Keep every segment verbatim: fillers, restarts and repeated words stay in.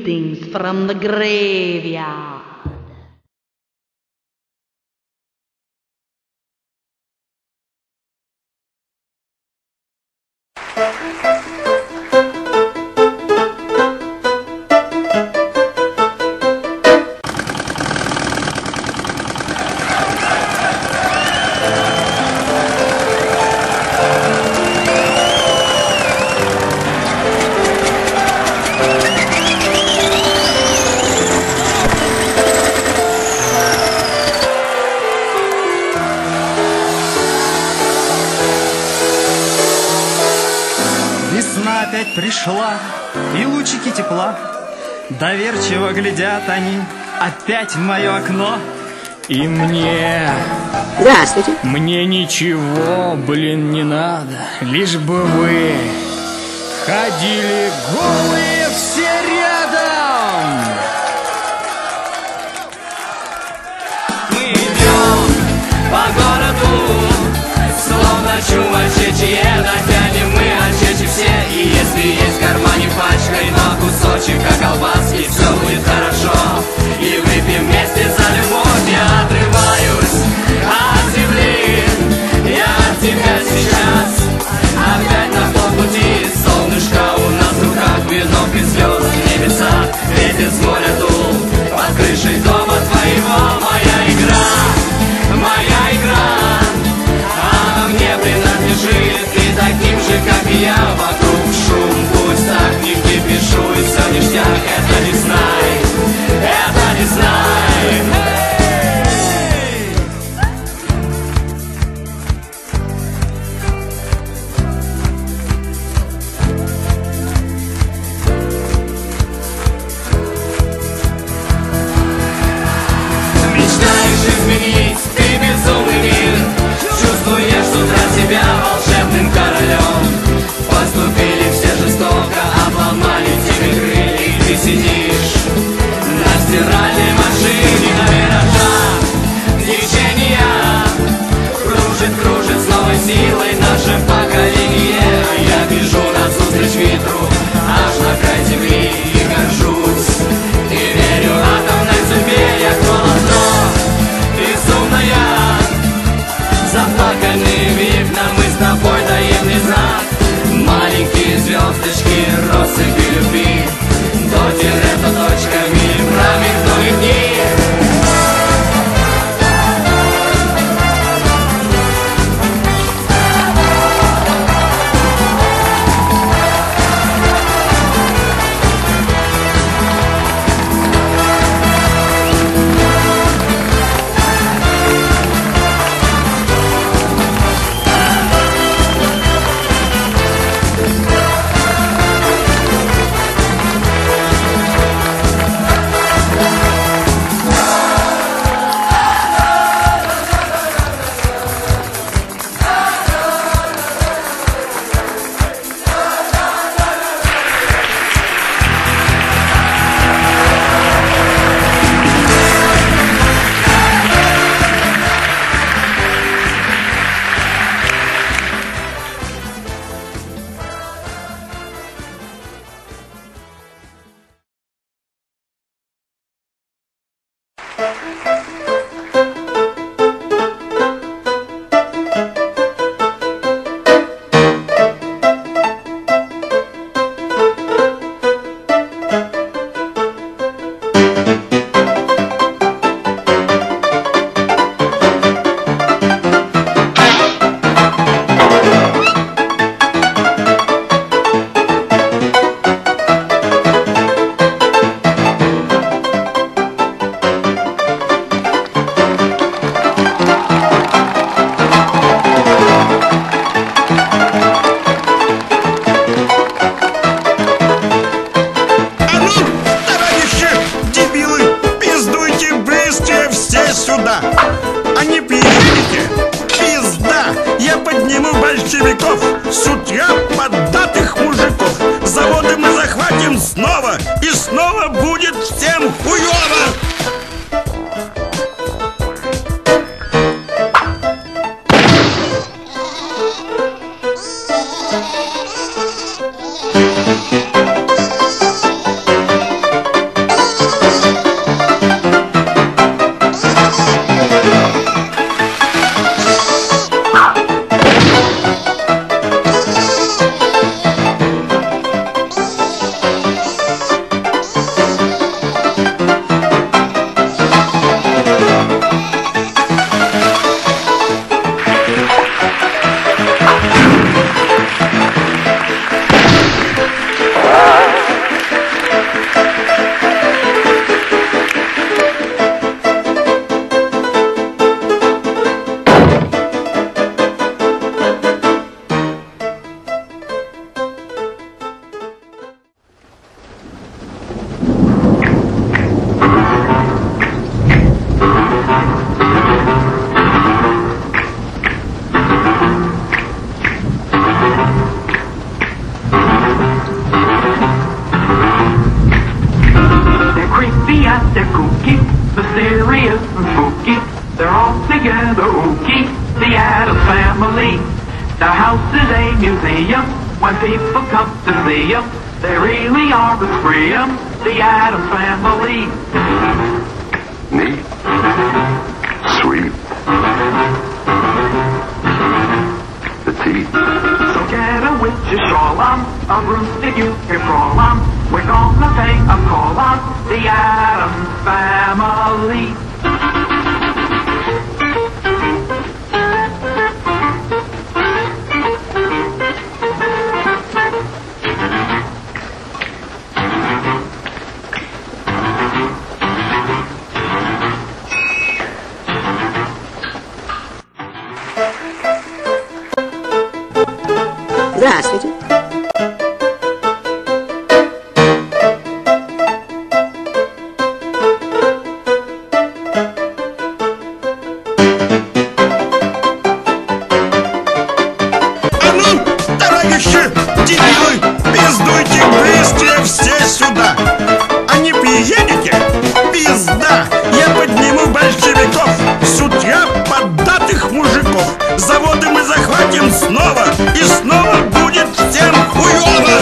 Greetings from the graveyard. Весна опять пришла, и лучики тепла доверчиво глядят они опять в мое окно. И мне... Здравствуйте. Мне ничего, блин, не надо, лишь бы вы ходили голые все рядом. Мы идем по городу, словно чумачечье, натянем мы очечи все. И если есть в кармане пачка и на кусочек колбаски, все будет хорошо. И выпьем вместе за любовь. Я отрываюсь от земли, я от тебя сейчас опять на полпути. Солнышко у нас в руках, венок из слез в небесах. Ветер с моря дул под крышей дома твоего. Моя игра, моя игра, она мне принадлежит. И таким же, как и я, вокруг шум. Пусть так не кипишу, и все ништяк. Это не знай, это не знай. Мечтаешь изменить ты безумный мир, чувствуешь с утра себя волшебным королем. Поступили все жестоко, обломали тебе крылья, и ты сидишь на стиральной машине на виражах. Течение кружит, кружит с новой силой наше поколение. Я бежу назустречь ветру аж на край земли и горжусь, и верю атомной судьбе. Я холодно, безумная, заплаканные векна, мы с тобой таемный знак. Маленькие звездочки, россыпи любви, до тире-то точками промелькнули дни. The house is a museum. When people come to see 'em, they really are the three 'em, the Addams Family. Neat. Sweet. Petite. So get a witch's shawl on, a roof that you can crawl on. We're gonna pay a call on the Addams Family. Здравствуйте. А ну, товарищи, дебилы, пиздуйте быстрее все сюда. А не приедете? Пизда! Я подниму большевиков, с утра поддатых мужиков. Заводы мы захватим снова, и снова будет всем хуёво!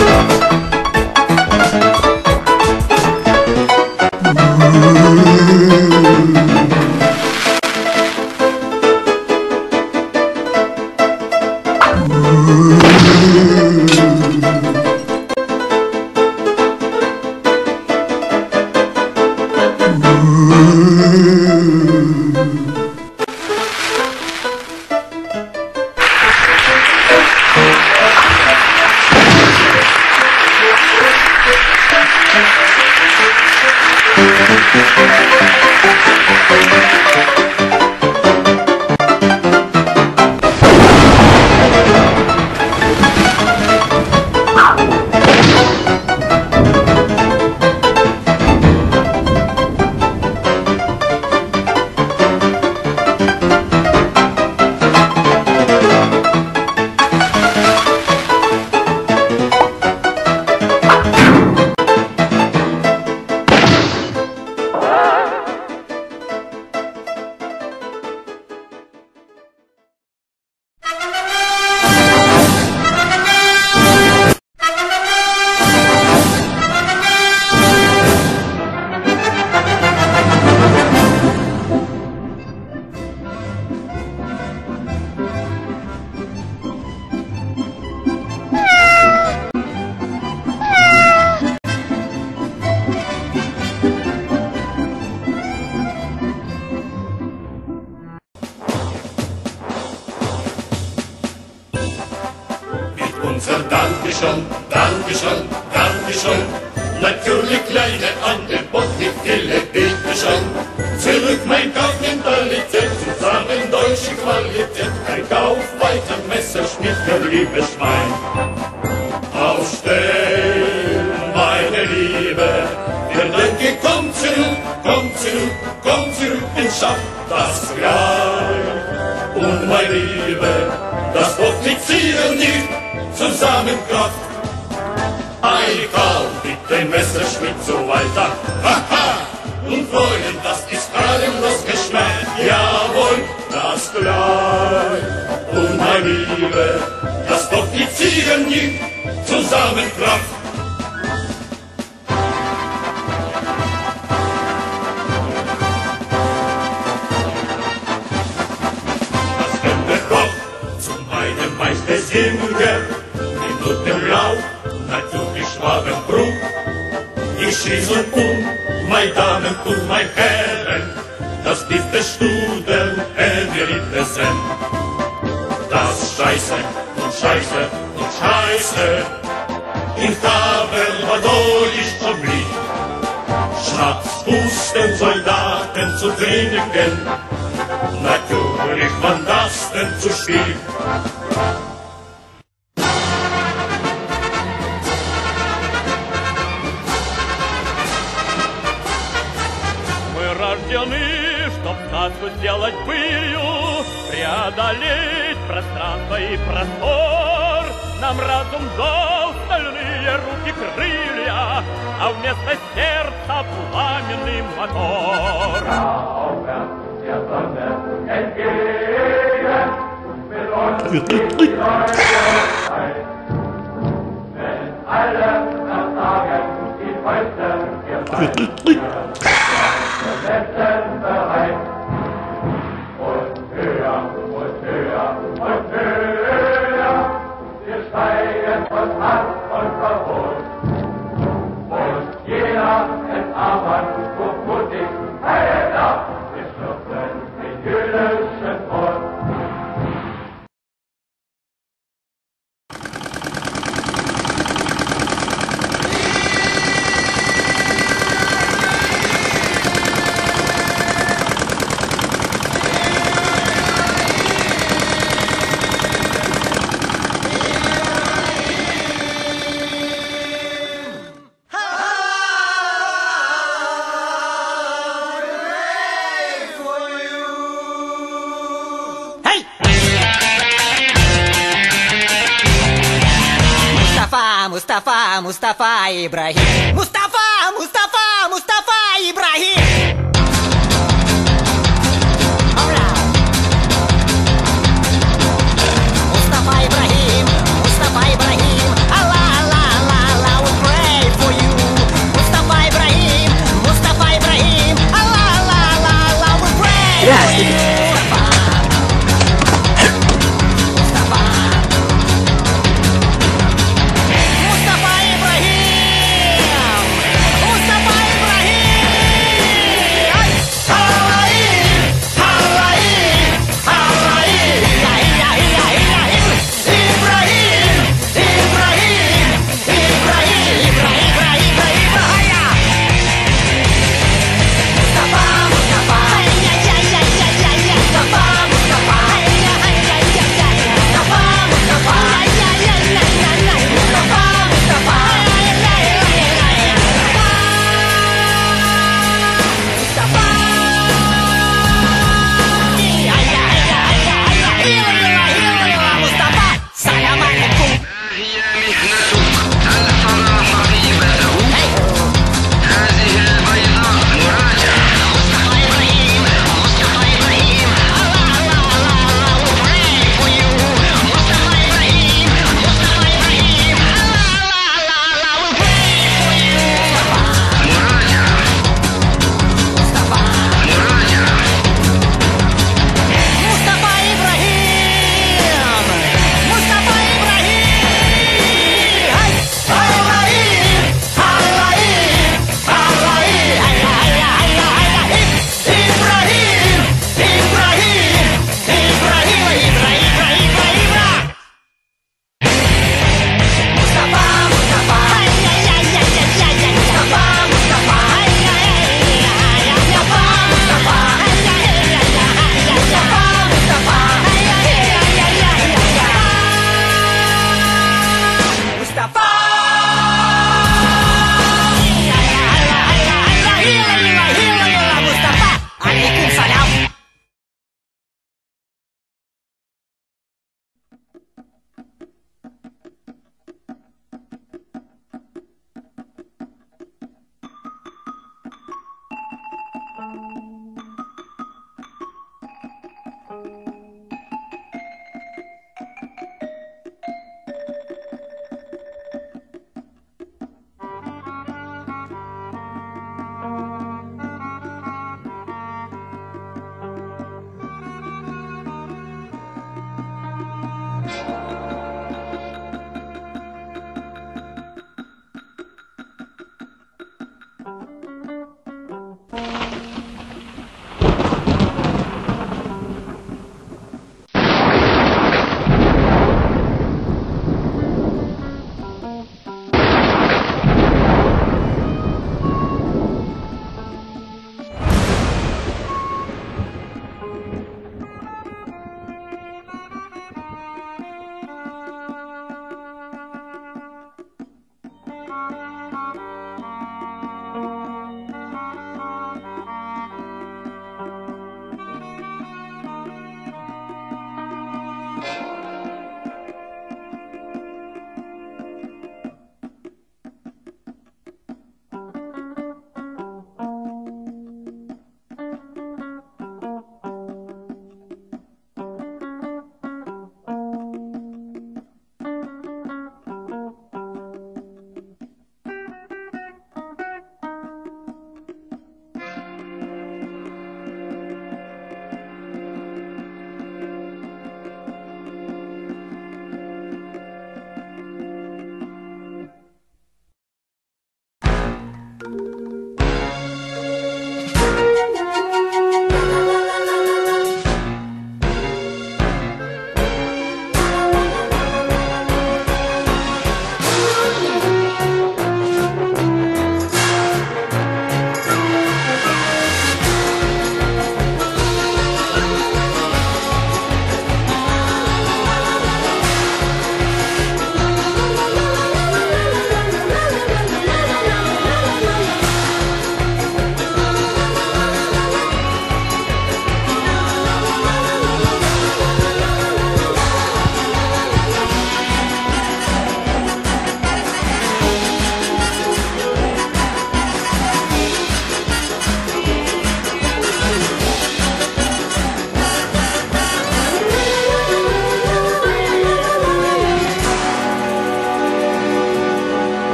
Unser Dankeschön, Dankeschön, Dankeschön. Natürlich kleine Angebot, nicht viele, bitteschön. Zurück mein Kaufmentalität, zusammen deutsche Qualität. Ein Kauf weiter Messerschmitt, der liebe Schwein. Aufstehen, meine Liebe, der Denke kommt zurück, kommt zurück, kommt zurück, und schafft das gleich. Und meine Liebe, das Offizieren nicht Zusammenkraft. Ein Kauf mit dem Messerschmitt so weiter. Haha! Und freuen, das ist harmlos geschmeckt. Jawohl, das gleich. Und meine Liebe, das Offizieren nicht Zusammenkraft. Das Ende Koch zu meinem Meister Singer. Blau, natürlich Schwabenbrut. Ich schieße um, meine Damen und meine Herren, das ist der Studen, Henriette Sen. Das Scheiße und Scheiße und Scheiße, in Tavern war deutlich obliegt. Schnaps wussten Soldaten zu trinken, natürlich man das denn zu spielen. Рождены, чтоб сказку сделать былью, преодолеть пространство и простор. Нам разум дал стальные руки крылья, а вместо сердца пламенный мотор. Мустафа, Мустафа Ибрагим. Мустафа, Мустафа, Мустафа Ибрагим.